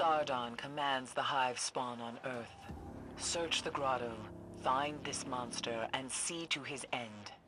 Sardan commands the hive spawn on Earth. Search the grotto, find this monster, and see to his end.